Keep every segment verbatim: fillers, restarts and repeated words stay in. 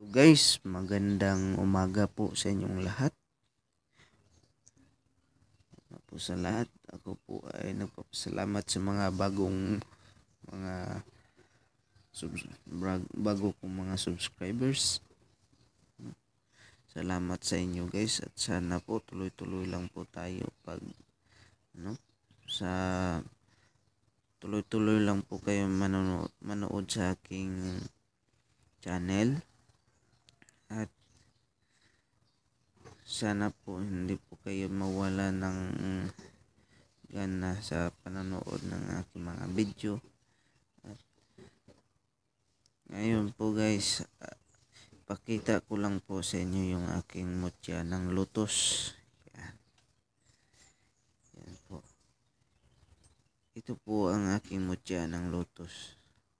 So guys, magandang umaga po sa inyong lahat. Ano po sa lahat, ako po ay nagpapasalamat sa mga bagong mga subs- bago kong mga subscribers. Salamat sa inyo guys at sana po tuloy-tuloy lang po tayo pag ano sa tuloy-tuloy lang po kayo manonood, manood sa aking channel. At sana po hindi po kayo mawala ng gana sa panonood ng aking mga video. At ngayon po guys, uh, pakita ko lang po sa inyo yung aking mutya ng lotus. Yan. Yan po. Ito po ang aking mutya ng lotus.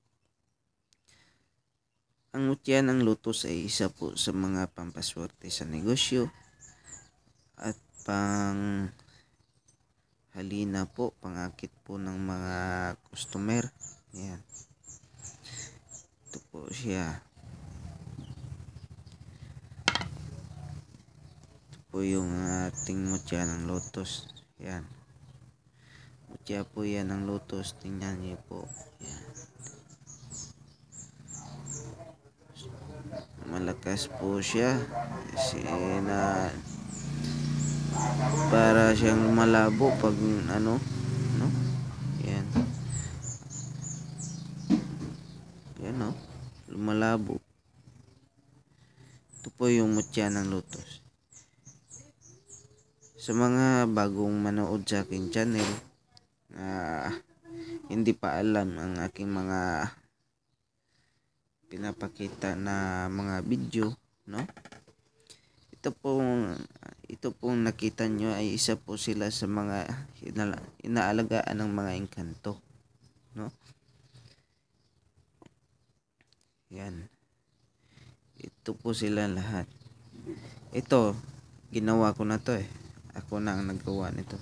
Ang mutya ng lotus ay isa po sa mga pampaswerte sa negosyo at pang halina po, pangakit po ng mga customer. Yan. Ito po siya. Ito po yung ating mutya ng lotus. Yan. Mutya po yan ng lotus. Tingnan niyo po. Yan. Malakas po siya. Kasi na para siyang malabo pag ano, no? Yan. Yan, no? Lumalabo. Ito po yung mutya ng lotus. Sa mga bagong manood sa aking channel na uh, hindi pa alam ang aking mga pinapakita na mga video, no? Ito pong ito pong nakita nyo ay isa po sila sa mga ina, inaalagaan ng mga engkanto, no? Yan. Ito po sila lahat. Ito, ginawa ko na to eh. Ako na ang naggawa nito.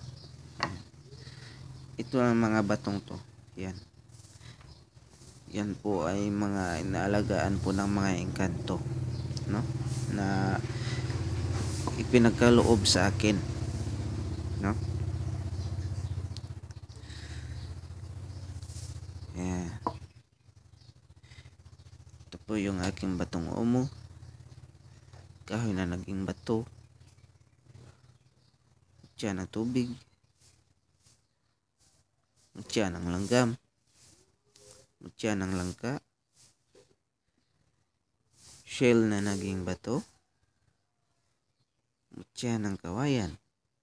Ito ang mga batong to. Yan. Yan po ay mga inaalagaan po ng mga engkanto, no? Na ipinagkaloob sa akin, no? Yeah. Ito po yung aking batong umo. Kahoy na naging bato. Mutya ng tubig. Mutya ng langgam. Mutya ng langka. Shell na naging bato. Mutya ng kawayan.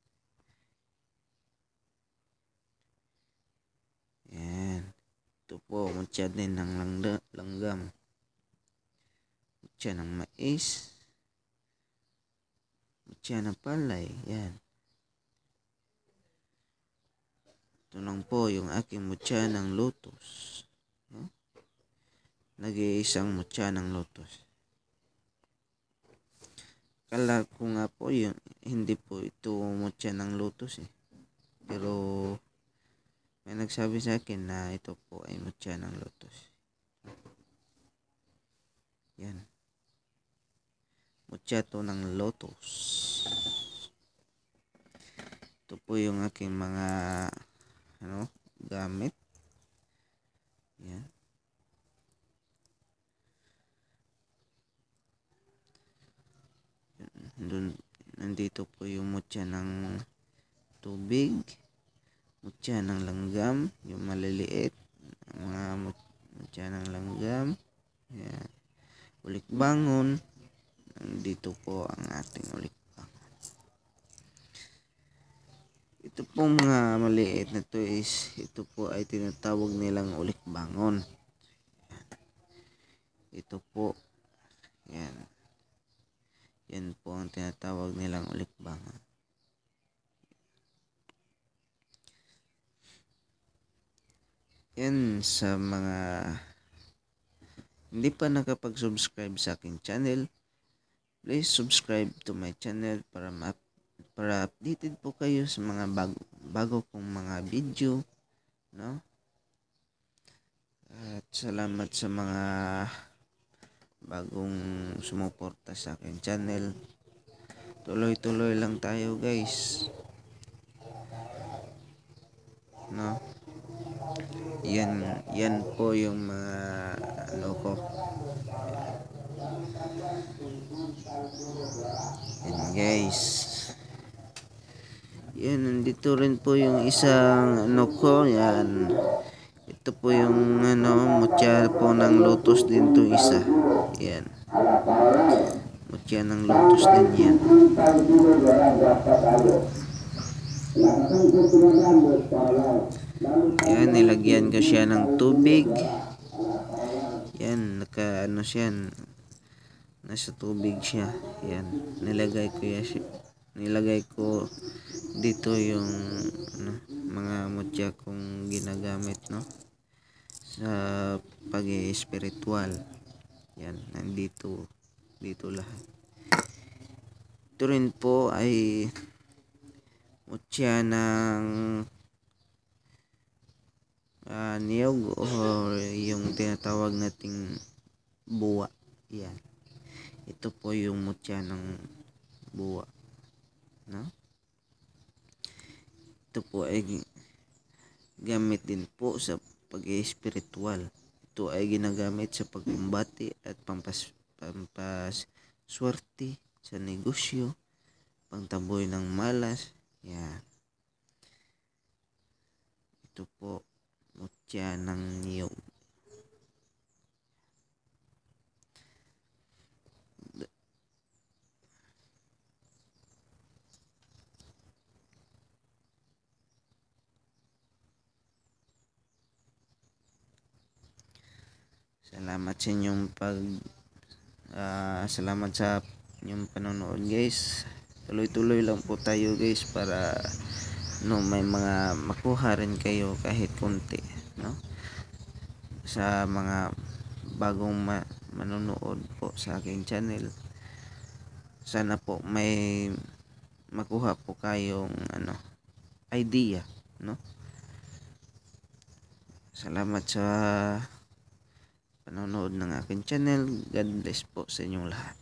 Yan. Ito po, mutya din ng langda, langgam. Mutya ng mais. Mutya ng palay. Yan. Ito lang po yung aking mutya ng lotus. No? Nag-iisang mutya ng lotus. Kala ko nga po yun, hindi po ito mutya ng lotus eh. Pero may nagsabi sa akin na ito po ay mutya ng lotus. Yan. Mutya to ng lotus. Ito po yung aking mga ano, gamit. Yan. Dun, nandito po yung mutya ng tubig, mutya ng langgam, yung maliliit, mga mutya ng langgam. Yan. Ulikbangon. Nandito po ang ating ulikbangon. Ito po mga maliit na to is, ito po ay tinatawag nilang ulikbangon. Ito po, yan. Yan po ang tinatawag nilang ulikbangon. Yan sa mga hindi pa nakapag-subscribe sa aking channel, please subscribe to my channel para ma para updated po kayo sa mga bago, bago kong mga video, no? At salamat sa mga bagong sumuporta sa akin channel. Tuloy-tuloy lang tayo guys, no? Yan, yan po yung mga ano ko. Yan guys. Yan, nandito rin po yung isang ano ko. Yan. Ito po yung ano, mutya po ng lotus din to isa. Yan. Mutya ng lotus din yan. Yan, nilagyan ko siya ng tubig. Yan, naka ano siya, nasa tubig siya. Yan, nilagay ko ya siya. Nilagay ko dito yung ano, mga mutya kong ginagamit, no, sa pag-spiritual. Yan, nandito dito lahat. Ito rin po ay mutya ng uh, niyog or yung tinatawag nating buwa. Yan. Ito po yung mutya ng buwa, no? Ito po ay gamit din po sa pag-spiritual. Ito ay ginagamit sa pagkumbati at pampas pampaswerte sa negosyo, pangtaboy ng malas. Yan. Ito po, mutya ng niyog. Salamat sa inyong pag uh, salamat sa inyong panonood guys. Tuloy-tuloy lang po tayo guys para no may mga makuha rin kayo kahit konti, no, sa mga bagong ma manonood po sa aking channel. Sana po may makuha po kayong ano idea, no. Salamat sa panonood ng aking channel. God bless po sa inyong lahat.